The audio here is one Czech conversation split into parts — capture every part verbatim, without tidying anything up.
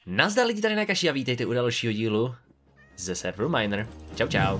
Nazdar lidi, tady Nakashi a vítejte u dalšího dílu ze serveru Miner. Čau čau.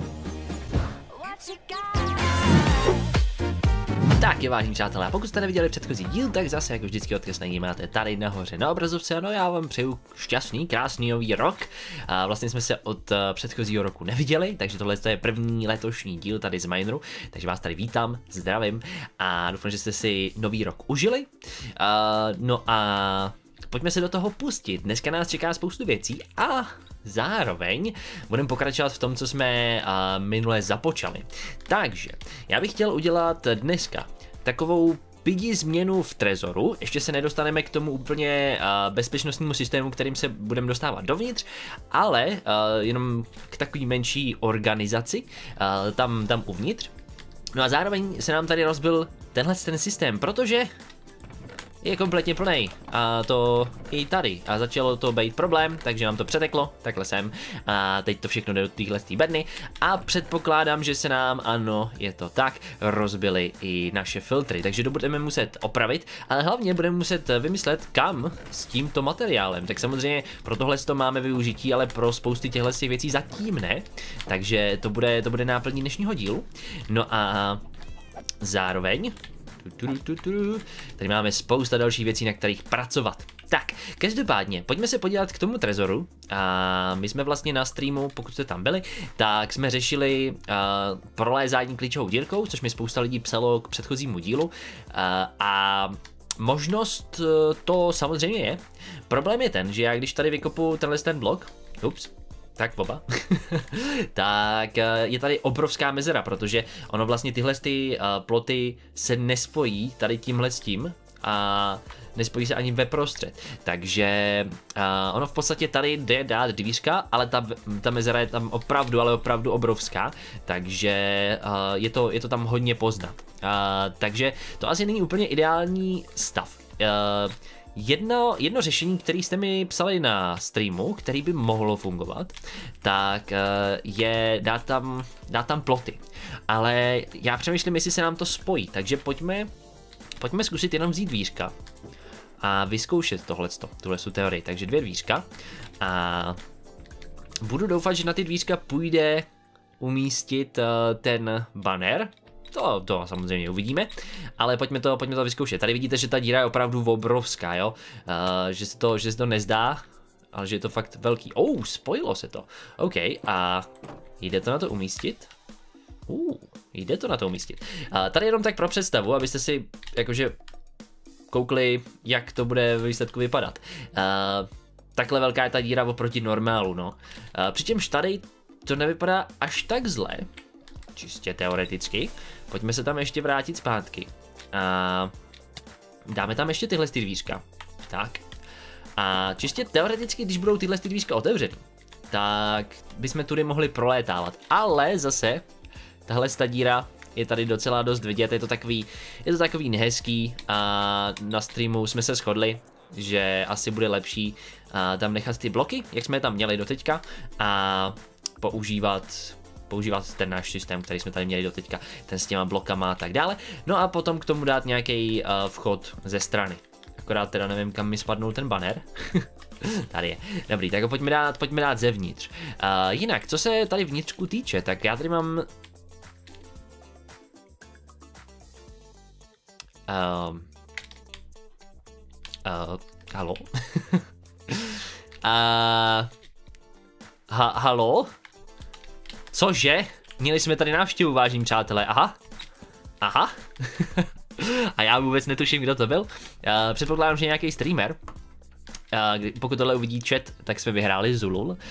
Tak je, vážení přátelé, a pokud jste neviděli předchozí díl, tak zase jako vždycky odkaz na něj máte tady nahoře na obrazovce. No já vám přeju šťastný, krásný nový rok. A vlastně jsme se od uh, předchozího roku neviděli, takže tohle je první letošní díl tady z Mineru, takže vás tady vítám, zdravím a doufám, že jste si nový rok užili. Uh, no a pojďme se do toho pustit. Dneska nás čeká spoustu věcí a zároveň budeme pokračovat v tom, co jsme uh, minule započali. Takže já bych chtěl udělat dneska takovou pidi změnu v trezoru. Ještě se nedostaneme k tomu úplně uh, bezpečnostnímu systému, kterým se budeme dostávat dovnitř, ale uh, jenom k takové menší organizaci uh, tam, tam uvnitř. No a zároveň se nám tady rozbil tenhle ten systém, protože je kompletně plnej a to i tady a začalo to být problém, takže nám to přeteklo, takhle sem a teď to všechno jde do téhle bedny a předpokládám, že se nám, ano, je to tak, rozbily i naše filtry, takže to budeme muset opravit, ale hlavně budeme muset vymyslet, kam s tímto materiálem. Tak samozřejmě pro tohle to máme využití, ale pro spousty těchto věcí zatím ne, takže to bude, to bude náplní dnešního dílu. No a zároveň tady máme spousta dalších věcí, na kterých pracovat. Tak, každopádně, pojďme se podívat k tomu trezoru. A my jsme vlastně na streamu, pokud jste tam byli, tak jsme řešili uh, prolézání klíčovou dírkou, což mi spousta lidí psalo k předchozímu dílu. Uh, a možnost uh, to samozřejmě je. Problém je ten, že já když tady vykopu tenhle ten blok, ups, tak oba, tak je tady obrovská mezera, protože ono vlastně tyhle ty uh, ploty se nespojí tady tímhle s tím a nespojí se ani ve prostřed, takže uh, ono v podstatě tady jde dát dvířka, ale ta, ta mezera je tam opravdu, ale opravdu obrovská, takže uh, je, to, je to tam hodně poznat, uh, takže to asi není úplně ideální stav. Uh, Jedno, jedno řešení, které jste mi psali na streamu, který by mohlo fungovat, tak je dát tam, dát tam ploty. Ale já přemýšlím, jestli se nám to spojí, takže pojďme, pojďme zkusit jenom vzít dvířka a vyzkoušet tohleto, tuhle teorii. Takže dvě dvířka a budu doufat, že na ty dvířka půjde umístit ten banner. To, to samozřejmě uvidíme, ale pojďme to, pojďme to vyzkoušet. Tady vidíte, že ta díra je opravdu obrovská, jo? Uh, že, se to, že se to nezdá, ale že je to fakt velký. Oh, spojilo se to. OK, a jde to na to umístit? Uh, jde to na to umístit. Uh, tady jenom tak pro představu, abyste si jakože koukli, jak to bude v výsledku vypadat. Uh, takhle velká je ta díra oproti normálu, no. Uh, přičemž tady to nevypadá až tak zle. Čistě teoreticky. Pojďme se tam ještě vrátit zpátky. A dáme tam ještě tyhle dvířka. Tak. A čistě teoreticky, když budou tyhle dvířka otevřený, tak bychom tudy mohli prolétávat. Ale zase, tahle díra je tady docela dost vidět, je to takový, je to takový nehezký a na streamu jsme se shodli, že asi bude lepší tam nechat ty bloky, jak jsme je tam měli doteďka a používat používat ten náš systém, který jsme tady měli doteďka, ten s těma blokama a tak dále. No a potom k tomu dát nějaký uh, vchod ze strany. Akorát teda nevím, kam mi spadnul ten banner. Tady je. Dobrý, tak ho pojďme dát, pojďme dát zevnitř. Uh, jinak, co se tady vnitřku týče, tak já tady mám... Uh, uh, halo? uh, ha, halo? Cože? Měli jsme tady návštěvu, vážení přátelé, aha. Aha. A já vůbec netuším, kdo to byl. Uh, předpokládám, že nějaký streamer. Uh, pokud tohle uvidí chat, tak jsme vyhráli Zulul. Uh,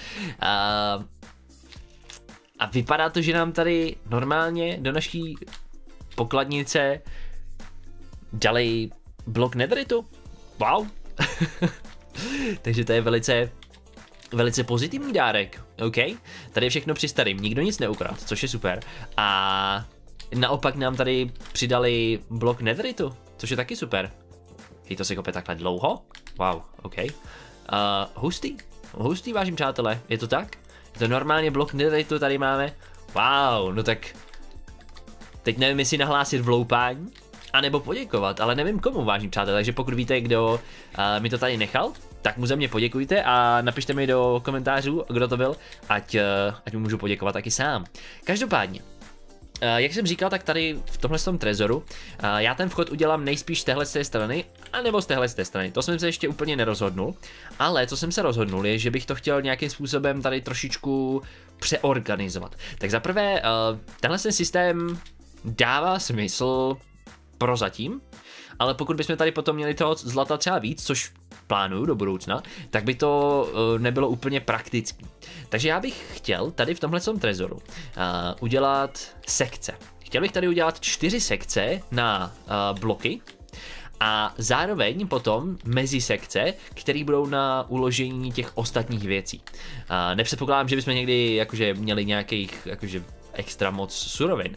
a vypadá to, že nám tady normálně do naší pokladnice dali blok netheritu. Wow. Takže to je velice... Velice pozitivní dárek, OK? Tady je všechno při starým, nikdo nic neukradl, což je super. A naopak nám tady přidali blok netheritu, což je taky super. Hej, to se kope takhle dlouho? Wow, OK. Uh, hustý, hustý, vážím přátelé, je to tak? Je to normálně blok netheritu tady máme? Wow, no tak... Teď nevím, jestli nahlásit vloupání, anebo poděkovat, ale nevím komu, vážím přátelé, takže pokud víte, kdo uh, mi to tady nechal, tak mu za mě poděkujte a napište mi do komentářů, kdo to byl, ať, ať mu můžu poděkovat taky sám. Každopádně, jak jsem říkal, tak tady v tomhle tom trezoru já ten vchod udělám nejspíš z téhle z té strany, anebo z téhle z té strany. To jsem se ještě úplně nerozhodnul, ale co jsem se rozhodnul je, že bych to chtěl nějakým způsobem tady trošičku přeorganizovat. Tak zaprvé, tenhle ten systém dává smysl prozatím, ale pokud bychom tady potom měli toho zlata třeba víc, což plánuju do budoucna, tak by to uh, nebylo úplně praktický. Takže já bych chtěl tady v tomhle trezoru uh, udělat sekce. Chtěl bych tady udělat čtyři sekce na uh, bloky a zároveň potom mezi sekce, které budou na uložení těch ostatních věcí. Uh, nepředpokládám, že bychom někdy jakože měli nějakých jakože extra moc surovin,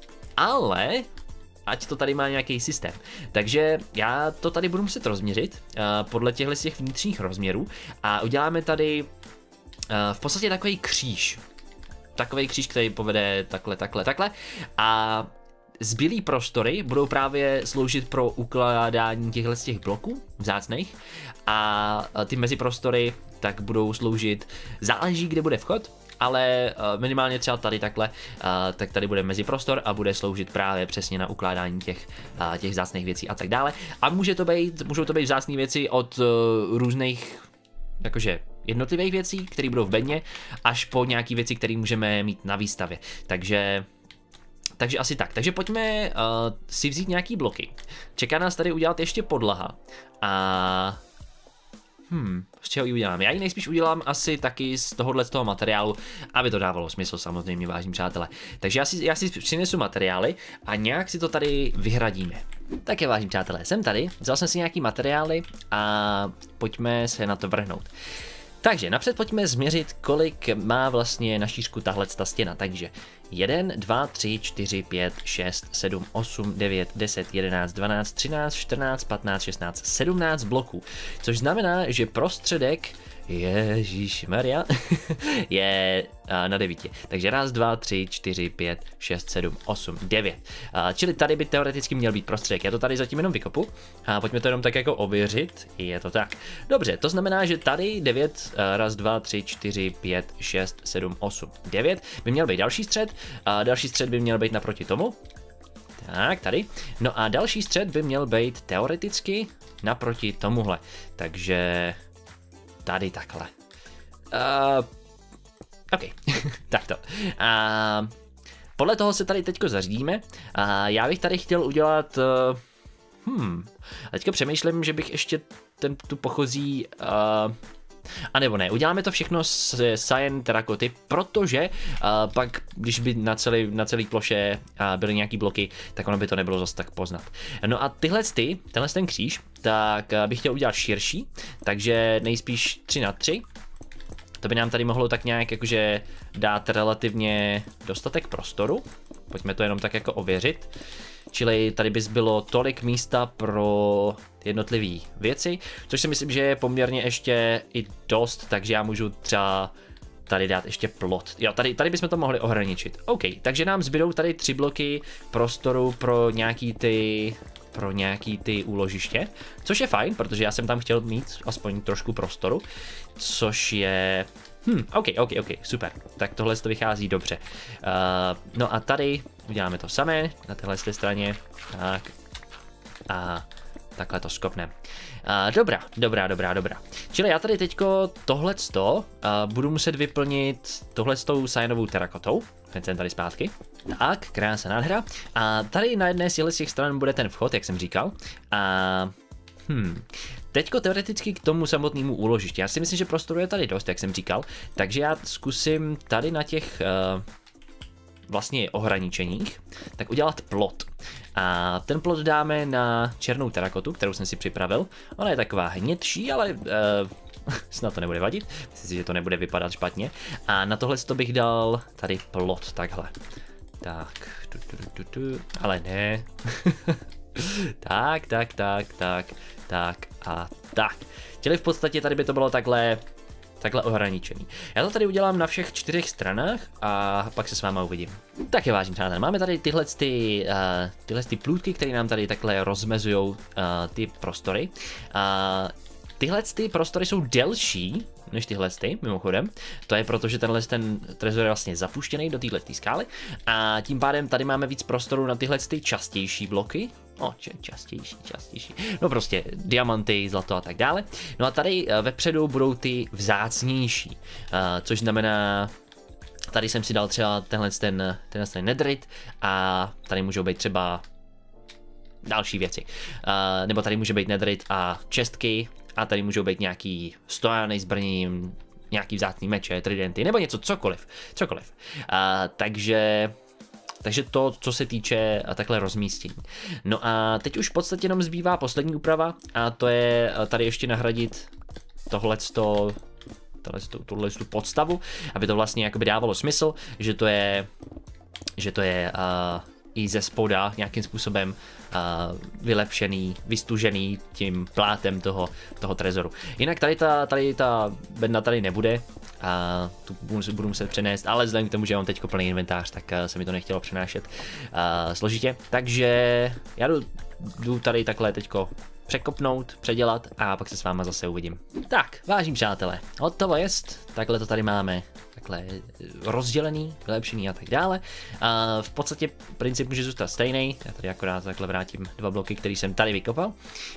ale ať to tady má nějaký systém. Takže já to tady budu muset rozměřit uh, podle těchto těch vnitřních rozměrů a uděláme tady uh, v podstatě takový kříž. Takový kříž, který povede takhle, takhle, takhle a zbylý prostory budou právě sloužit pro ukládání těchto těch bloků vzácných a ty meziprostory tak budou sloužit, záleží kde bude vchod, ale minimálně třeba tady takhle, tak tady bude meziprostor a bude sloužit právě přesně na ukládání těch, těch vzácných věcí a tak dále. A může to být, můžou to být vzácné věci od různých jakože jednotlivých věcí, které budou v bedně, až po nějaké věci, které můžeme mít na výstavě. Takže Takže asi tak. Takže pojďme uh, si vzít nějaký bloky. Čeká nás tady udělat ještě podlaha. A Hmm, z čeho ji udělám? Já ji nejspíš udělám asi taky z tohohle z toho materiálu, aby to dávalo smysl, samozřejmě, vážení přátelé. Takže já si, já si přinesu materiály a nějak si to tady vyhradíme. Tak je, vážení přátelé, jsem tady, vzal jsem si nějaký materiály a pojďme se na to vrhnout. Takže napřed pojďme změřit, kolik má vlastně na šířku tahle ta stěna. Takže jedna, dva, tři, čtyři, pět, šest, sedm, osm, devět, deset, jedenáct, dvanáct, třináct, čtrnáct, patnáct, šestnáct, sedmnáct bloků. Což znamená, že prostředek, ježišmarja, je na devítě. Takže raz, dva, tři, čtyři, pět, šest, sedm, osm, devět. Čili tady by teoreticky měl být prostředek. Já to tady zatím jenom vykopu. A pojďme to jenom tak jako ověřit. Je to tak. Dobře, to znamená, že tady devět, raz, dva, tři, čtyři, pět, šest, sedm, osm, devět by měl být další střed. A další střed by měl být naproti tomu. Tak, tady. No a další střed by měl být teoreticky naproti tomuhle. Takže tady takhle. Uh, OK, takto. Uh, podle toho se tady teďko zařídíme. A uh, já bych tady chtěl udělat... Uh, hmm, a teďka přemýšlím, že bych ještě ten, tu pochozí... Uh, A nebo ne, uděláme to všechno z cyan terakoty, protože uh, pak, když by na celý, na celý ploše uh, byly nějaký bloky, tak ono by to nebylo zase tak poznat. No a tyhle ty, tenhle ten kříž, tak uh, bych chtěl udělat širší, takže nejspíš tři na tři. To by nám tady mohlo tak nějak jakože dát relativně dostatek prostoru. Pojďme to jenom tak jako ověřit. Čili tady by bylo tolik místa pro jednotlivé věci, což si myslím, že je poměrně ještě i dost, takže já můžu třeba tady dát ještě plot. Jo, tady, tady bychom to mohli ohraničit. OK, takže nám zbydou tady tři bloky prostoru pro nějaký ty, pro nějaký ty úložiště, což je fajn, protože já jsem tam chtěl mít aspoň trošku prostoru, což je... Hm, OK, OK, OK, super. Tak tohle to vychází dobře. Uh, no a tady uděláme to samé, na téhle straně. Tak. A takhle to skopneme. Uh, dobrá, dobrá, dobrá, dobrá. Čili já tady teďko tohleto uh, budu muset vyplnit tohletou cyanovou terakotou. Hned jsem tady zpátky. Tak, krása, nádhera. A tady na jedné z těch stran bude ten vchod, jak jsem říkal. A... Hmm... Teďko teoreticky k tomu samotnému úložišti. Já si myslím, že prostoru je tady dost, jak jsem říkal, takže já zkusím tady na těch uh, vlastně ohraničeních tak udělat plot. A ten plot dáme na černou terakotu, kterou jsem si připravil. Ona je taková hnědší, ale uh, snad to nebude vadit. Myslím si, že to nebude vypadat špatně. A na tohle bych dal tady plot, takhle. Tak, tu, tu, tu, tu. Ale ne. tak, tak, tak, tak, tak a tak. Čili v podstatě tady by to bylo takhle, takhle ohraničený. Já to tady udělám na všech čtyřech stranách a pak se s váma uvidím. Tak je, vážení přátelé, máme tady tyhle, ty, uh, tyhle ty plůtky, které nám tady takhle rozmezují uh, ty prostory. Uh, tyhle ty prostory jsou delší než tyhle ty, mimochodem. To je proto, že tenhle ten trezor je vlastně zapuštěný do téhle skály a tím pádem tady máme víc prostoru na tyhle ty častější bloky. O, če, častější, častější. No prostě diamanty, zlato a tak dále. No a tady vepředu budou ty vzácnější, uh, což znamená, tady jsem si dal třeba tenhle ten, tenhle ten netherite a tady můžou být třeba další věci. Uh, nebo tady může být netherite a čestky a tady můžou být nějaký stojany s brněním, nějaký vzácný meče, tridenty, nebo něco, cokoliv, cokoliv. Uh, takže... Takže to, co se týče takhle rozmístění. No a teď už v podstatě jenom zbývá poslední úprava a to je tady ještě nahradit tohleto, tuhle tu podstavu, aby to vlastně jakoby dávalo smysl, že to je, že to je uh, i ze spoda nějakým způsobem uh, vylepšený, vystužený tím plátem toho, toho trezoru. Jinak tady ta, tady ta bedna tady nebude, a tu budu muset přenést, ale vzhledem k tomu, že mám teď plný inventář, tak uh, se mi to nechtělo přenášet uh, složitě. Takže já jdu, jdu tady takhle teďko překopnout, předělat a pak se s váma zase uvidím. Tak, vážení přátelé, hotovo jest, takhle to tady máme. Takhle rozdělený, vylepšený a tak dále. A v podstatě princip může zůstat stejný. Já tady akorát takhle vrátím dva bloky, které jsem tady vykopal.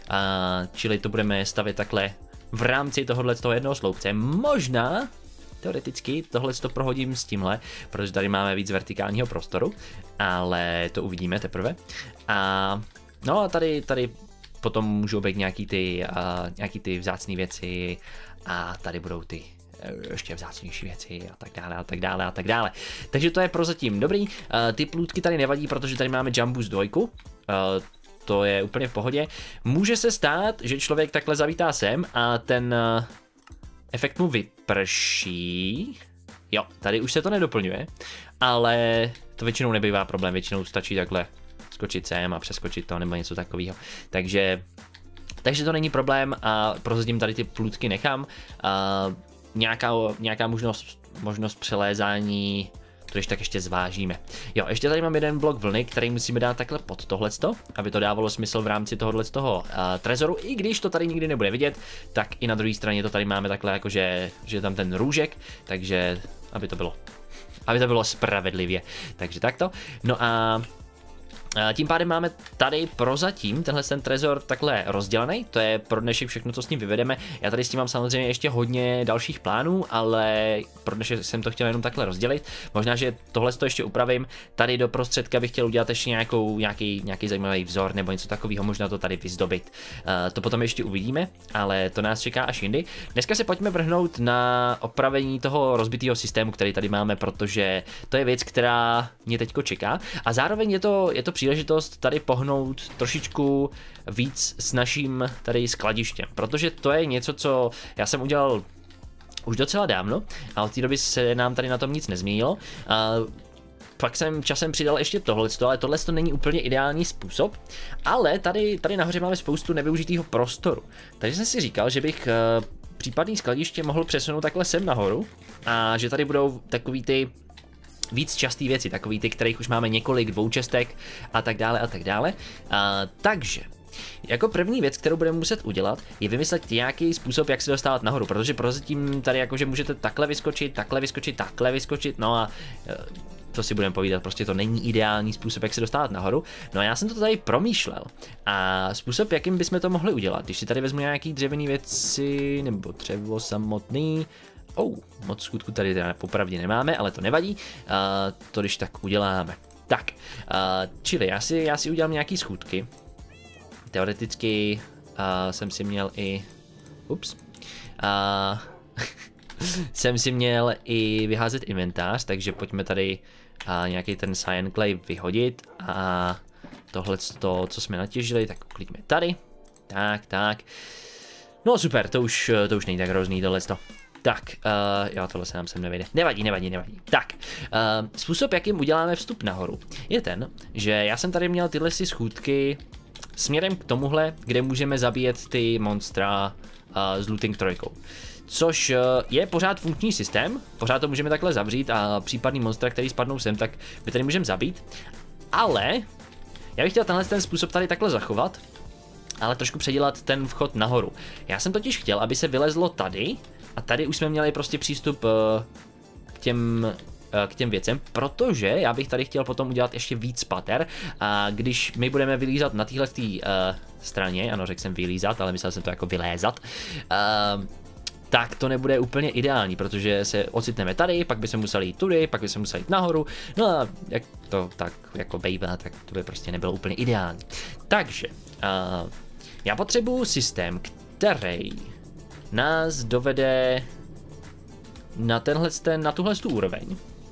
A čili to budeme stavět takhle v rámci tohohle z toho jednoho sloupce. Možná, teoreticky, tohle to prohodím s tímhle, protože tady máme víc vertikálního prostoru, ale to uvidíme teprve. A no a tady, tady potom můžou být nějaký ty, uh, nějaký ty vzácné věci a tady budou ty ještě vzácnější věci a tak dále a tak dále a tak dále. Takže to je prozatím dobrý. Uh, ty plůtky tady nevadí, protože tady máme Jump Boost dva. Uh, to je úplně v pohodě. Může se stát, že člověk takhle zavítá sem a ten uh, efekt mu vyprší. Jo, tady už se to nedoplňuje, ale to většinou nebývá problém, většinou stačí takhle skočit sem a přeskočit to nebo něco takového. Takže, takže to není problém a prozatím tady ty plůtky nechám. Uh, Nějaká, nějaká možnost, možnost přelézání, to když tak ještě zvážíme. Jo, ještě tady mám jeden blok vlny, který musíme dát takhle pod tohleto, aby to dávalo smysl v rámci tohohle z toho uh, trezoru, i když to tady nikdy nebude vidět, tak i na druhé straně to tady máme takhle jakože, že je tam ten růžek, takže aby to bylo, aby to bylo spravedlivě, takže takto. No a tím pádem máme tady prozatím tenhle ten trezor takhle rozdělený, to je pro dnešek všechno, co s ním vyvedeme. Já tady s tím mám samozřejmě ještě hodně dalších plánů, ale pro dnešek jsem to chtěl jenom takhle rozdělit. Možná, že tohle to ještě upravím. Tady do prostředka bych chtěl udělat ještě nějakou, nějaký, nějaký zajímavý vzor nebo něco takového, možná to tady vyzdobit. Uh, to potom ještě uvidíme, ale to nás čeká až jindy. Dneska se pojďme vrhnout na opravení toho rozbitého systému, který tady máme, protože to je věc, která mě teďko čeká a zároveň je to, je to příležitost tady pohnout trošičku víc s naším tady skladištěm, protože to je něco, co já jsem udělal už docela dávno a od té doby se nám tady na tom nic nezměnilo. A pak jsem časem přidal ještě tohle, ale tohle to není úplně ideální způsob, ale tady, tady nahoře máme spoustu nevyužitého prostoru, takže jsem si říkal, že bych uh, případný skladiště mohl přesunout takhle sem nahoru a že tady budou takový ty víc častý věci, takový ty, kterých už máme několik dvoučestek a tak dále a tak dále. A, takže jako první věc, kterou budeme muset udělat, je vymyslet nějaký způsob, jak se dostávat nahoru, protože prozatím tady jakože můžete takhle vyskočit, takhle vyskočit, takhle vyskočit, no a to si budeme povídat, prostě to není ideální způsob, jak se dostávat nahoru. No a já jsem to tady promýšlel a způsob, jakým bychom to mohli udělat, když si tady vezmu nějaký dřevěný věci, nebo dřevo samotný. Oh, moc skutku tady teda popravdě nemáme, ale to nevadí, uh, to když tak uděláme. Tak, uh, čili já si, já si udělám nějaký schůdky. Teoreticky uh, jsem si měl i... Ups. Uh, jsem si měl i vyházet inventář, takže pojďme tady uh, nějaký ten cyan clay vyhodit a tohle, to, co jsme natěžili, tak uklidíme tady. Tak, tak. No super, to už, to už není tak hrozný tohleto. Tak, uh, jo, tohle se nám sem nevejde. Nevadí, nevadí, nevadí. Tak, uh, způsob, jakým uděláme vstup nahoru, je ten, že já jsem tady měl tyhle si schůdky směrem k tomuhle, kde můžeme zabíjet ty monstra uh, s looting trojkou. Což uh, je pořád funkční systém, pořád to můžeme takhle zavřít a případný monstra, který spadnou sem, tak my tady můžeme zabít. Ale já bych chtěl tenhle ten způsob tady takhle zachovat, ale trošku předělat ten vchod nahoru. Já jsem totiž chtěl, aby se vylezlo tady a tady už jsme měli prostě přístup uh, k těm k těm věcem, protože já bych tady chtěl potom udělat ještě víc pater a když my budeme vylízat na téhle uh, straně, ano, řekl jsem vylízat, ale myslel jsem to jako vylézat, uh, tak to nebude úplně ideální, protože se ocitneme tady, pak bychom museli jít tudy, pak bychom museli jít nahoru, no a jak to tak jako bejvá, tak to by prostě nebylo úplně ideální. Takže uh, já potřebuju systém, který nás dovede na tenhle, ten, na tuhle tu úroveň.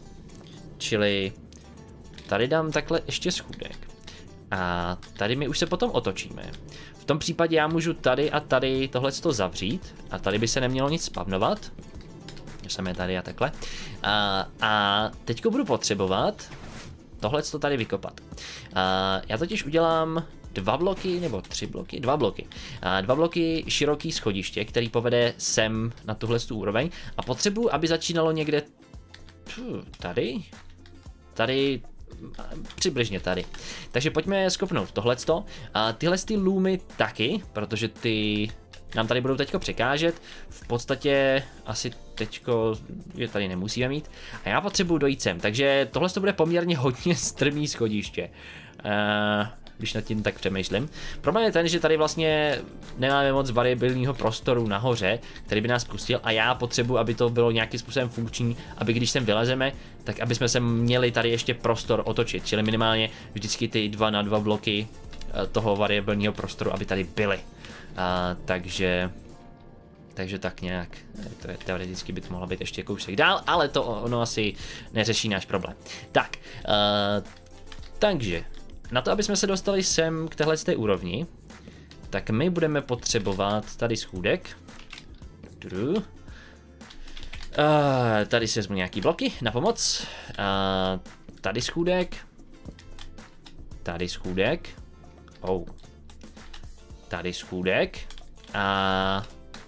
Čili tady dám takhle ještě schůdek. A tady my už se potom otočíme. V tom případě já můžu tady a tady tohleto zavřít. A tady by se nemělo nic spavnovat. Jsme tady a takhle. A, a teďko budu potřebovat tohleto tady vykopat. A já totiž udělám dva bloky, nebo tři bloky, dva bloky. A dva bloky široký schodiště, který povede sem na tuhle tu úroveň. A potřebuji, aby začínalo někde tady. Tady přibližně tady. Takže pojďme skopnout tohleto. A tyhle ty loomy taky, protože ty nám tady budou teďko překážet. V podstatě asi teďko je tady nemusíme mít. A já potřebuji dojít sem, takže tohle to bude poměrně hodně strmý schodiště. Uh, když nad tím tak přemýšlím. Problém je ten, že tady vlastně nemáme moc variabilního prostoru nahoře, který by nás pustil a já potřebuji, aby to bylo nějakým způsobem funkční, aby když sem vylezeme, tak aby jsme se měli tady ještě prostor otočit, čili minimálně vždycky ty dva na dva bloky toho variabilního prostoru, aby tady byly. A, takže takže tak nějak, to je, teoreticky by to mohlo být ještě kousek dál, ale to ono asi neřeší náš problém. Tak, uh, takže na to, aby jsme se dostali sem k téhle té úrovni, tak my budeme potřebovat tady schůdek. Uh, tady si vezmu nějaký bloky na pomoc. Uh, tady schůdek. Tady schůdek. Oh. Tady schůdek. A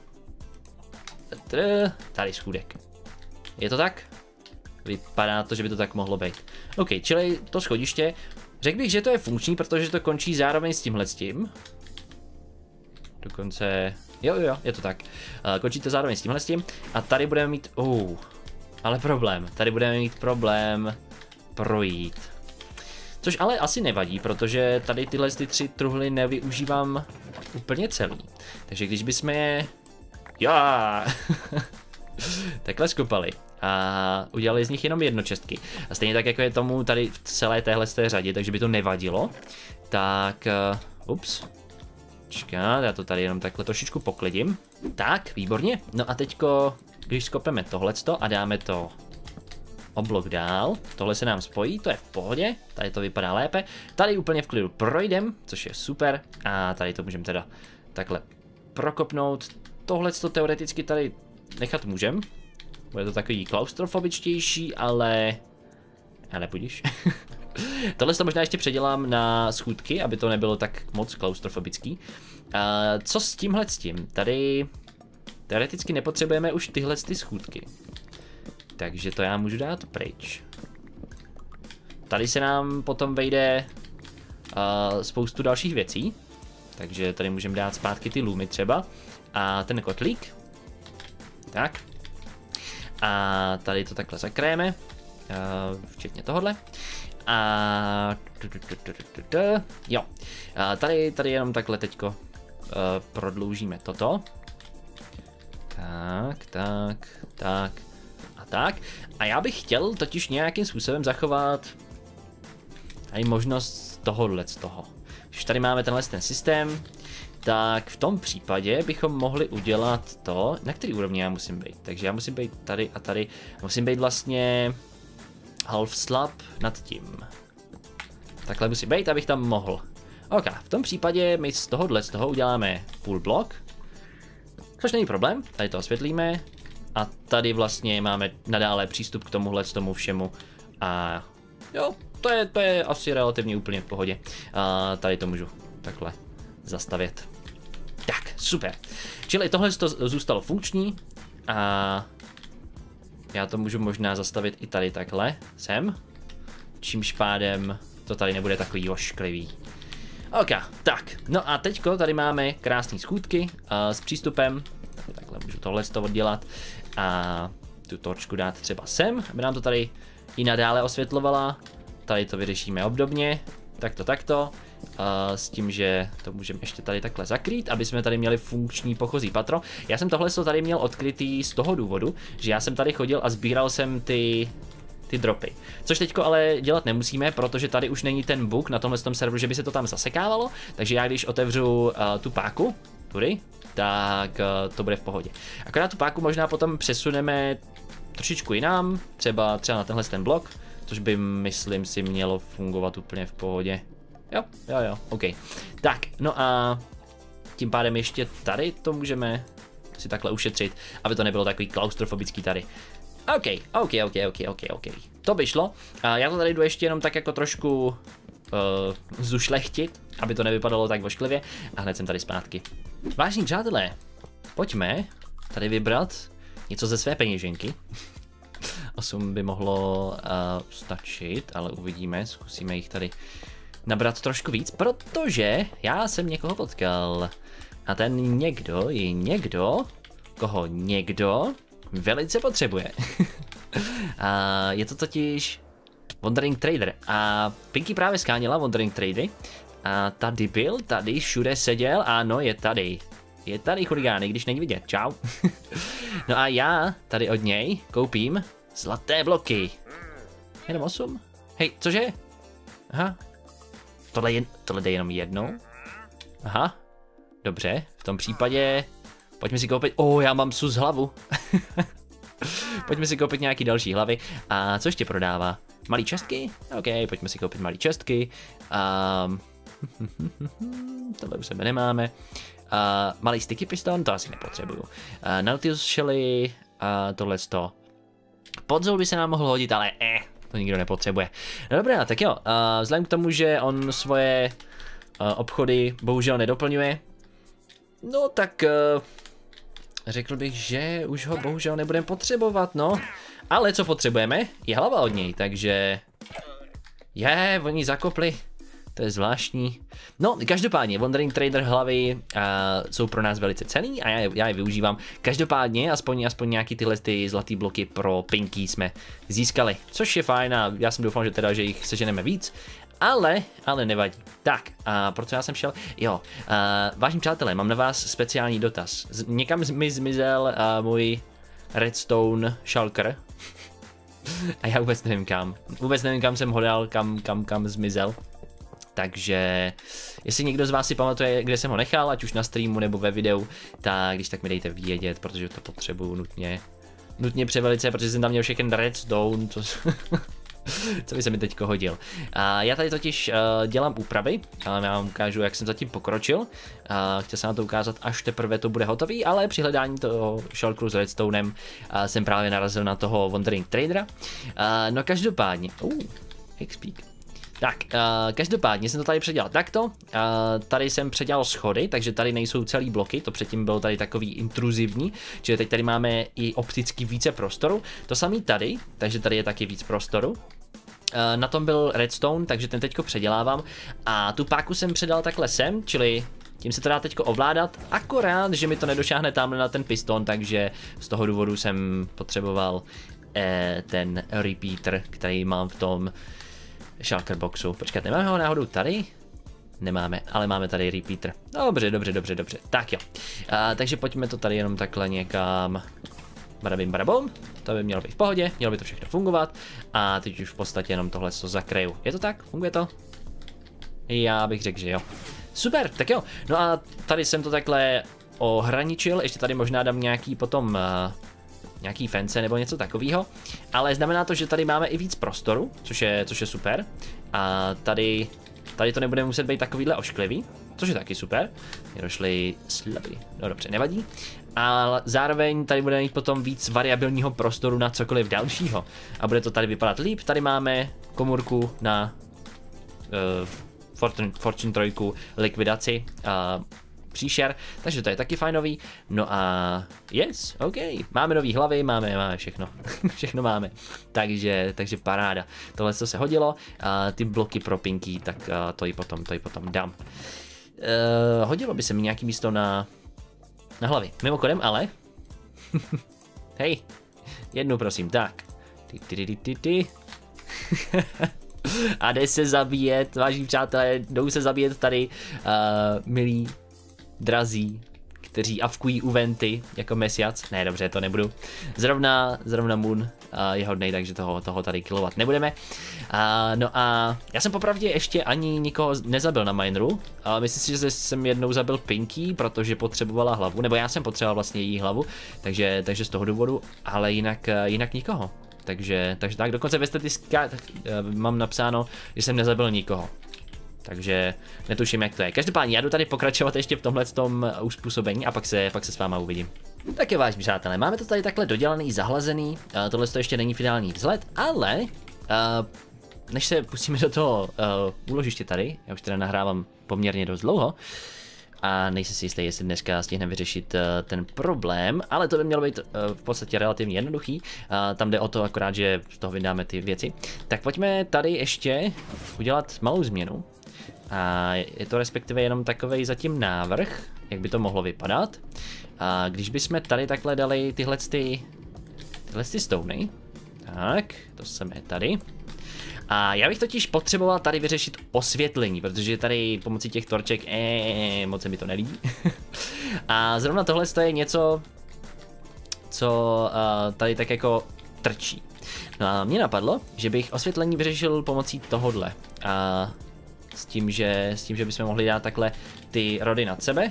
tady schůdek. Je to tak? Vypadá to, že by to tak mohlo být. OK, čili to schodiště. Řekl bych, že to je funkční, protože to končí zároveň s tímhle s tím. Dokonce, jo, jo, je to tak. Uh, končí to zároveň s tímhle s tím. A tady budeme mít, uh, ale problém. Tady budeme mít problém projít. Což ale asi nevadí, protože tady tyhle ty tři truhly nevyužívám úplně celý. Takže když bychom je, já, takhle skopali a udělali z nich jenom jednočestky. A stejně tak, jako je tomu tady v celé téhle řadě, takže by to nevadilo. Tak, uh, ups. Čekat, já to tady jenom takhle trošičku poklidím. Tak, výborně. No a teďko, když skopeme tohleto a dáme to o blok dál, tohle se nám spojí, to je v pohodě, tady to vypadá lépe. Tady úplně v klidu projdem, což je super. A tady to můžeme teda takhle prokopnout. Tohleto teoreticky tady nechat můžem. Bude to takový klaustrofobičtější, ale... ale budíš. Tohle to možná ještě předělám na schůdky, aby to nebylo tak moc klaustrofobický. Uh, co s tímhle s tím? Tady teoreticky nepotřebujeme už tyhle ty schůdky. Takže to já můžu dát pryč. Tady se nám potom vejde uh, spoustu dalších věcí. Takže tady můžeme dát zpátky ty loomy třeba. A ten kotlík. Tak. A tady to takhle zakréme. Uh, včetně tohohle. A jo. A tady, tady jenom takhle teďko uh, prodloužíme toto. Tak, tak, tak a tak. A já bych chtěl totiž nějakým způsobem zachovat i možnost tohohle z toho. Když tady máme tenhle ten systém, tak v tom případě bychom mohli udělat to, na který úrovni já musím být. Takže já musím být tady a tady. Musím být vlastně half slab nad tím. Takhle musí být, abych tam mohl. OK, v tom případě my z tohohle z toho uděláme půl blok. Což není problém, tady to osvětlíme. A tady vlastně máme nadále přístup k tomuhle z tomu všemu. A jo, to je, to je asi relativně úplně v pohodě. A tady to můžu takhle zastavět. Tak, super. Čili tohle to zůstalo funkční. A já to můžu možná zastavit i tady takhle, sem. Čímž pádem to tady nebude takový ošklivý. Ok, tak, no a teďko tady máme krásné schůdky uh, s přístupem, takhle můžu tohle z toho oddělat a tu torčku dát třeba sem, aby nám to tady i nadále osvětlovala. Tady to vyřešíme obdobně, takto, takto, uh, s tím, že to můžeme ještě tady takhle zakrýt, aby jsme tady měli funkční pochozí patro. Já jsem tohle tady měl odkrytý z toho důvodu, že já jsem tady chodil a sbíral jsem ty ty dropy. Což teďko ale dělat nemusíme, protože tady už není ten bug na tomhle tom serveru, že by se to tam zasekávalo, takže já když otevřu uh, tu páku, tudy, tak uh, to bude v pohodě. Akorát tu páku možná potom přesuneme trošičku jinam, třeba třeba na tenhle ten blok, což by, myslím si, mělo fungovat úplně v pohodě. Jo, jo, jo, OK. Tak, no a tím pádem ještě tady to můžeme si takhle ušetřit, aby to nebylo takový klaustrofobický tady. OK, OK, OK, OK, OK, OK. To by šlo. A já to tady jdu ještě jenom tak jako trošku uh, zušlechtit, aby to nevypadalo tak vošklivě. A hned jsem tady zpátky. Vážení přátelé, pojďme tady vybrat něco ze své peněženky. osm by mohlo uh, stačit, ale uvidíme, zkusíme jich tady nabrat trošku víc, protože já jsem někoho potkal. A ten někdo je někdo, koho někdo velice potřebuje. A je to totiž Wandering Trader. A Pinky právě skánila Wandering Tradery. A tady byl, tady všude seděl, ano, je tady. Je tady chuligány, když není vidět, čau. No a já tady od něj koupím zlaté bloky. Jenom osm? Hej, cože? Aha. Tohle, je, tohle jde jenom jednou? Aha. Dobře, v tom případě pojďme si koupit, oh, já mám sus hlavu. Pojďme si koupit nějaký další hlavy. A co ještě prodává? Malý čestky? OK, pojďme si koupit malý čestky. Um, tohle už sebe nemáme. Uh, malý sticky piston, to asi nepotřebuju. Uh, Nautilus Shelly, uh, tohle sto. Podzol by se nám mohl hodit, ale eh, to nikdo nepotřebuje. No dobrá, tak jo, uh, vzhledem k tomu, že on svoje uh, obchody bohužel nedoplňuje, no tak uh, řekl bych, že už ho bohužel nebudeme potřebovat, no. Ale co potřebujeme, je hlava od něj, takže je, oni zakopli. To je zvláštní. No, každopádně, Wandering Trader hlavy uh, jsou pro nás velice cenný a já je, já je využívám. Každopádně, aspoň, aspoň nějaký tyhle ty zlatý bloky pro Pinky jsme získali, což je fajn a já jsem doufal, že teda, že jich seženeme víc. Ale, ale nevadí. Tak, a proč já jsem šel? Jo, uh, vážení přátelé, mám na vás speciální dotaz. Z, někam mi zmizel uh, můj redstone shulker. A já vůbec nevím kam. Vůbec nevím, kam jsem ho dal, kam, kam, kam zmizel. Takže, jestli někdo z vás si pamatuje, kde jsem ho nechal, ať už na streamu nebo ve videu, tak když tak mi dejte vědět, protože to potřebuju nutně, nutně převelice, protože jsem tam měl všechny redstone, co, co by se mi teďko hodil. A já tady totiž uh, dělám úpravy, ale já vám ukážu, jak jsem zatím pokročil. Uh, chtěl jsem na to ukázat, až teprve to bude hotový, ale při hledání toho shulkeru s redstonem uh, jsem právě narazil na toho Wandering Tradera. Uh, no každopádně, uh, Hexpeak. Tak, uh, každopádně jsem to tady předělal takto, uh, tady jsem předělal schody, takže tady nejsou celý bloky, to předtím bylo tady takový intruzivní, čili teď tady máme i opticky více prostoru, to samý tady, takže tady je taky víc prostoru. Uh, na tom byl redstone, takže ten teďko předělávám a tu páku jsem předal takhle sem, čili tím se to dá teďko ovládat, akorát, že mi to nedošáhne tamhle na ten piston, takže z toho důvodu jsem potřeboval eh, ten repeater, který mám v tom shulker boxu. Počkat, nemáme ho náhodou tady? Nemáme, ale máme tady repeater. Dobře, dobře, dobře, dobře. Tak jo. A, takže pojďme to tady jenom takhle někam. Barabim, barabom. To by mělo být v pohodě, mělo by to všechno fungovat. A teď už v podstatě jenom tohle to zakryju. Je to tak? Funguje to? Já bych řekl, že jo. Super, tak jo. No a tady jsem to takhle ohraničil. Ještě tady možná dám nějaký potom uh, nějaký fence nebo něco takového, ale znamená to, že tady máme i víc prostoru, což je, což je super. A tady, tady to nebude muset být takovýhle ošklivý, což je taky super. Mě došly slabý, no dobře, nevadí. A zároveň tady bude mít potom víc variabilního prostoru na cokoliv dalšího. A bude to tady vypadat líp. Tady máme komůrku na uh, Fortune, Fortune tři likvidaci. Uh, příšer, takže to je taky fajnový. No a yes, OK, máme nový hlavy, máme, máme všechno, všechno máme, takže, takže paráda. Tohle co se hodilo, a ty bloky pro Pinky, tak to i potom, to i potom dám. Uh, hodilo by se mi nějaký místo na, na hlavy, mimochodem, ale, hej, jednu prosím, tak, ty, ty, ty, ty, ty. A jde se zabíjet, vážení přátelé, jdou se zabíjet tady uh, milí drazí, kteří avkují u Venty jako mesiac. Ne, dobře, to nebudu. Zrovna, zrovna Moon uh, je hodnej, takže toho, toho tady killovat nebudeme. Uh, no a já jsem popravdě ještě ani nikoho nezabil na mineru. Uh, myslím si, že jsem jednou zabil Pinky, protože potřebovala hlavu, nebo já jsem potřeboval vlastně její hlavu, takže, takže z toho důvodu, ale jinak, uh, jinak nikoho. Takže, takže tak, dokonce ve statistikách uh, mám napsáno, že jsem nezabil nikoho. Takže netuším, jak to je. Každopádně já jdu tady pokračovat ještě v tomhle tom uspůsobení a pak se, pak se s váma uvidím. Tak je, vážení přátelé, máme to tady takhle dodělaný, zahlazený, uh, tohle to ještě není finální vzhled, ale uh, než se pustíme do toho uh, úložiště tady, já už teda nahrávám poměrně dost dlouho, a nejsem si jistý, jestli dneska stihneme vyřešit uh, ten problém, ale to by mělo být uh, v podstatě relativně jednoduchý. Uh, tam jde o to akorát, že z toho vydáme ty věci. Tak pojďme tady ještě udělat malou změnu. A je to respektive jenom takovej zatím návrh, jak by to mohlo vypadat. A když bychom tady takhle dali tyhle ty, tyhle ty stony, tak, to jsme tady. A já bych totiž potřeboval tady vyřešit osvětlení, protože tady pomocí těch torček, ee, moc se mi to nelíbí. A zrovna tohle je něco, co uh, tady tak jako trčí. No a mě napadlo, že bych osvětlení vyřešil pomocí tohodle. A s tím, že, s tím, že bychom mohli dát takhle ty rody nad sebe.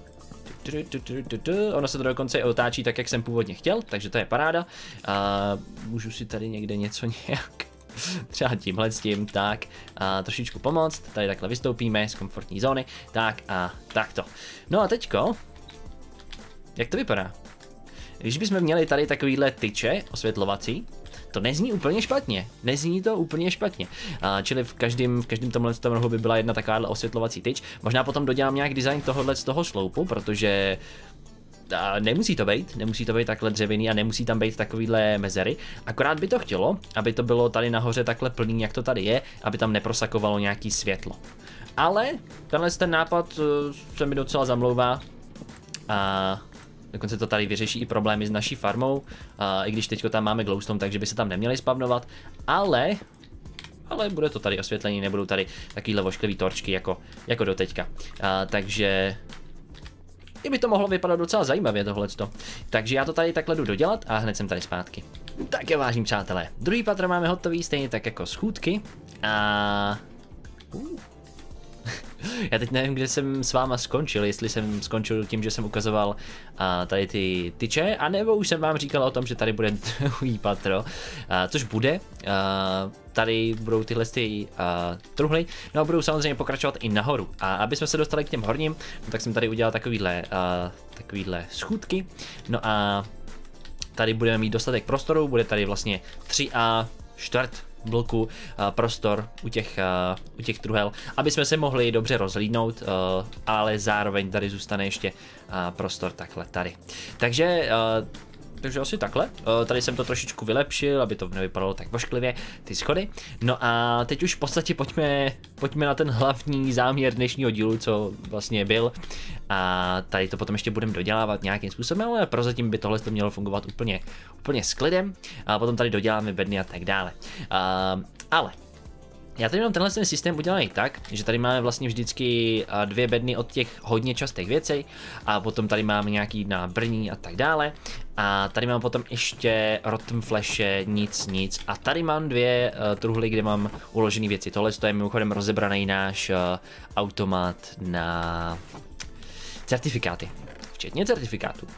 Ono se to dokonce otáčí tak, jak jsem původně chtěl, takže to je paráda. A můžu si tady někde něco nějak, třeba tímhle s tím, tak, a trošičku pomoct. Tady takhle vystoupíme z komfortní zóny, tak a takto. No a teďko, jak to vypadá? Když bychom měli tady takovýhle tyče osvětlovací, to nezní úplně špatně, nezní to úplně špatně. A čili v každém, v každém tomhle rohu by byla jedna takováhle osvětlovací tyč. Možná potom dodělám nějak design tohohle z toho sloupu, protože a nemusí to být, nemusí to být takhle dřevěný a nemusí tam být takovýhle mezery. Akorát by to chtělo, aby to bylo tady nahoře takhle plný, jak to tady je, aby tam neprosakovalo nějaký světlo. Ale tenhle ten nápad se mi docela zamlouvá a dokonce to tady vyřeší i problémy s naší farmou, uh, i když teďko tam máme glowstone, takže by se tam neměli spavnovat, ale, ale bude to tady osvětlení, nebudou tady takovýhle vošklivý torčky jako, jako doteďka. Uh, takže i by to mohlo vypadat docela zajímavě tohleto. Takže já to tady takhle jdu dodělat a hned jsem tady zpátky. Tak je, vážení přátelé, druhý patro máme hotový, stejně tak jako schůdky a... Uh. Já teď nevím, kde jsem s váma skončil, jestli jsem skončil tím, že jsem ukazoval uh, tady ty tyče, anebo už jsem vám říkal o tom, že tady bude druhý patro, uh, což bude. Uh, tady budou tyhle ty uh, truhly, no a budou samozřejmě pokračovat i nahoru. A aby jsme se dostali k těm horním, no, tak jsem tady udělal takovýhle, uh, takovýhle schůdky. No a tady budeme mít dostatek prostoru, bude tady vlastně tři a čtvrt bloku uh, prostor u těch, uh, u těch truhel, aby jsme se mohli dobře rozhlídnout, uh, ale zároveň tady zůstane ještě uh, prostor takhle tady. Takže uh, takže asi takhle. Tady jsem to trošičku vylepšil, aby to nevypadalo tak vošklivě, ty schody. No a teď už v podstatě pojďme, pojďme na ten hlavní záměr dnešního dílu, co vlastně byl. A tady to potom ještě budeme dodělávat nějakým způsobem, ale prozatím by tohle to mělo fungovat úplně, úplně s klidem. A potom tady doděláme bedny a tak dále. A, ale já tady mám tenhle ten systém udělaný tak, že tady máme vlastně vždycky dvě bedny od těch hodně častých věcí a potom tady máme nějaký na brní a tak dále. A tady mám potom ještě rotten flashe, nic, nic. A tady mám dvě uh, truhly, kde mám uložené věci. Tohle je mimochodem rozebraný náš uh, automat na certifikáty. Včetně certifikátů.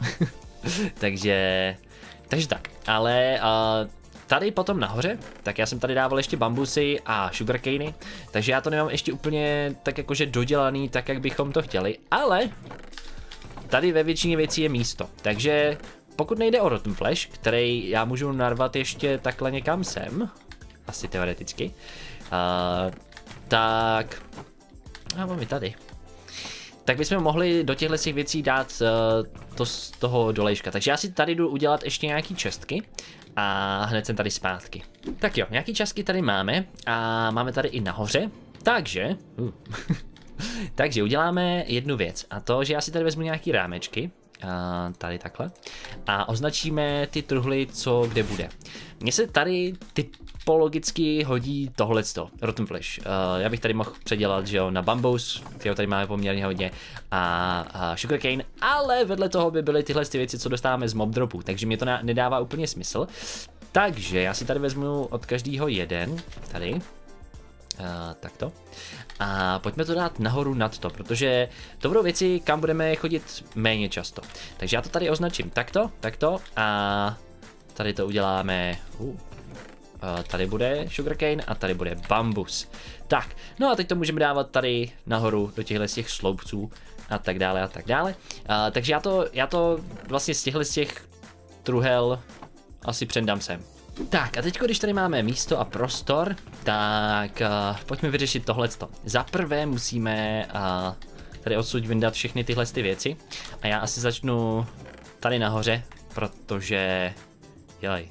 takže, takže tak. Ale uh, tady potom nahoře, tak já jsem tady dával ještě bambusy a sugarcany, takže já to nemám ještě úplně tak jakože dodělaný, tak jak bychom to chtěli, ale tady ve většině věcí je místo, takže pokud nejde o rotten flash, který já můžu narvat ještě takhle někam sem, asi teoreticky, uh, tak, a mám i tady, tak bychom mohli do těchto těch věcí dát uh, to z toho dolejška. Takže já si tady jdu udělat ještě nějaký čestky a hned jsem tady zpátky. Tak jo, nějaký čestky tady máme a máme tady i nahoře, takže... Uh. Takže uděláme jednu věc a to, že já si tady vezmu nějaký rámečky, a tady takhle, a označíme ty truhly, co kde bude. Mně se tady typologicky hodí tohleto, Rotten Flesh. Uh, já bych tady mohl předělat, že jo, na bambus, kterého tady máme poměrně hodně, a, a sugarcane, ale vedle toho by byly tyhle ty věci, co dostáváme z mob dropů, takže mě to nedává úplně smysl. Takže já si tady vezmu od každého jeden, tady. Uh, takto. A pojďme to dát nahoru nad to, protože to budou věci, kam budeme chodit méně často. Takže já to tady označím takto, takto a tady to uděláme, uh, tady bude sugarcane a tady bude bambus. Tak, no a teď to můžeme dávat tady nahoru do těchto z těch sloupců a tak dále a tak dále. Uh, takže já to, já to vlastně z těchto z těch truhel asi přendám sem. Tak a teď, když tady máme místo a prostor, tak uh, pojďme vyřešit tohleto. Za prvé musíme uh, tady odsud vyndat všechny tyhle ty věci a já asi začnu tady nahoře, protože joj.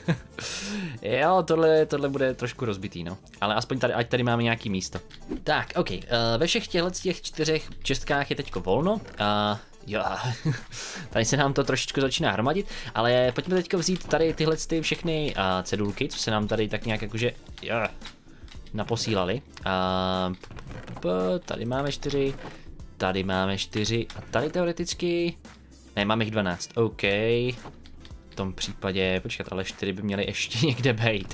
Jo, tohle, tohle bude trošku rozbitý, no. Ale aspoň tady, ať tady máme nějaký místo. Tak, ok, uh, ve všech těchto těch čtyřech čestkách je teďko volno. Uh, Jo, tady se nám to trošičku začíná hromadit, ale pojďme teďko vzít tady tyhle ty všechny uh, cedulky, co se nám tady tak nějak jakože jo, naposílali. Uh, tady máme čtyři, tady máme čtyři a tady teoreticky, ne, máme jich dvanáct, OK. V tom případě, počkat, ale čtyři by měly ještě někde být.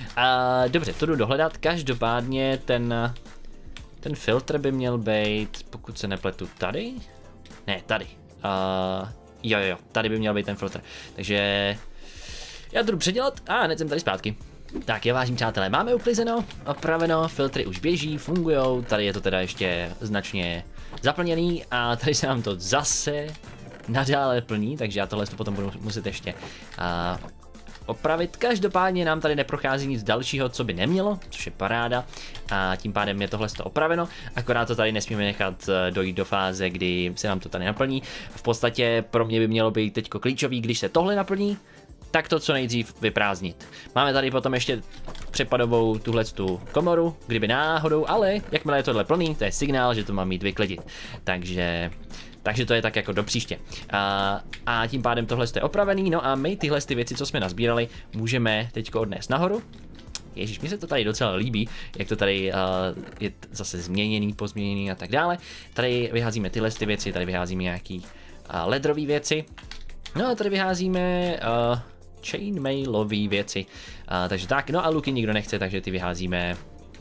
Uh, dobře, to jdu dohledat, každopádně ten, ten filtr by měl být, pokud se nepletu, tady. Ne, tady. Uh, jo, jo, jo, tady by měl být ten filtr. Takže já to jdu předělat a hned jsem tady zpátky. Tak jo, vážení přátelé, máme uklizeno, opraveno, filtry už běží, fungujou, tady je to teda ještě značně zaplněný a tady se nám to zase nadále plní, takže já tohle potom budu muset ještě uh, opravit. Každopádně nám tady neprochází nic dalšího, co by nemělo, což je paráda a tím pádem je tohle opraveno, akorát to tady nesmíme nechat dojít do fáze, kdy se nám to tady naplní. V podstatě pro mě by mělo být teďko klíčový, když se tohle naplní, tak to co nejdřív vyprázdnit. Máme tady potom ještě přepadovou tuhletu komoru, kdyby náhodou, ale jakmile je tohle plný, to je signál, že to mám mít vyklidit. Takže... Takže to je tak jako do příště. A, a tím pádem tohle je opravený, no a my tyhle ty věci, co jsme nazbírali, můžeme teďko odnést nahoru. Ježíš, mi se to tady docela líbí, jak to tady uh, je zase změněný, pozměněný a tak dále. Tady vyházíme tyhle ty věci, tady vyházíme nějaký uh, ledrový věci. No a tady vyházíme uh, chainmailový věci. Uh, takže tak, no a luky nikdo nechce, takže ty vyházíme,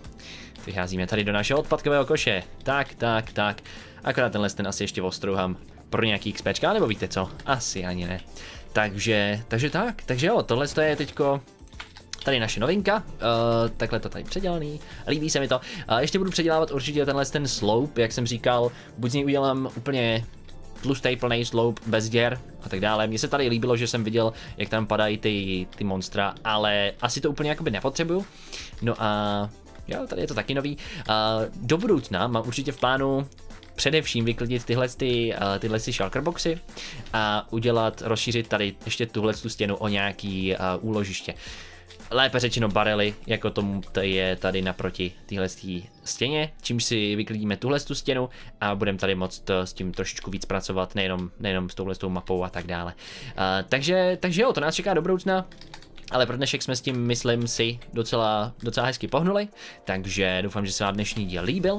vyházíme tady do našeho odpadkového koše. Tak, tak, tak. Akorát tenhle ten asi ještě ostrouhám pro nějaký XPčka, nebo víte co? Asi ani ne. Takže, takže tak, takže jo, tohle je teďko tady naše novinka, uh, takhle to tady předělaný, líbí se mi to. Uh, ještě budu předělávat určitě tenhle ten slope, jak jsem říkal, buď z něj udělám úplně tlustý plný slope bez děr a tak dále. Mně se tady líbilo, že jsem viděl, jak tam padají ty, ty monstra, ale asi to úplně jakoby nepotřebuju. No a jo, tady je to taky nový. Uh, do budoucna mám určitě v plánu především vyklidit tyhle, ty, uh, tyhle ty shulkerboxy a udělat, rozšířit tady ještě tuhle tu stěnu o nějaký uh, úložiště. Lépe řečeno barely, jako tomu je tady naproti téhle stěně, čímž si vyklidíme tuhle tu stěnu a budeme tady moct s tím trošičku víc pracovat, nejenom, nejenom s touhle mapou a tak dále. Uh, takže, takže jo, to nás čeká do budoucna. Ale pro dnešek jsme s tím, myslím si, docela, docela hezky pohnuli, takže doufám, že se vám dnešní díl líbil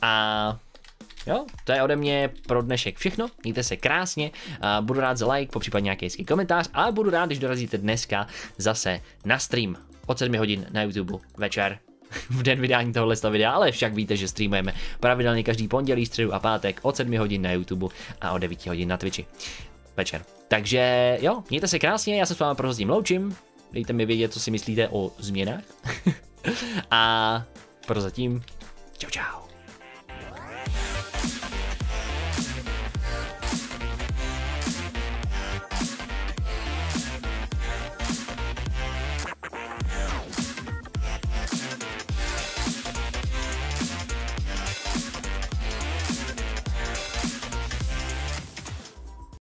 a jo, to je ode mě pro dnešek všechno, mějte se krásně, a budu rád za like, popřípadně nějaký hezký komentář a budu rád, když dorazíte dneska zase na stream od sedmi hodin na YouTube večer, v den vydání tohohle videa, ale však víte, že streamujeme pravidelně každý pondělí, středu a pátek od sedmi hodin na YouTube a od devíti hodin na Twitchi večer. Takže jo, mějte se krásně, já se s vámi prozatím loučím, dejte mi vědět, co si myslíte o změnách a prozatím čau čau.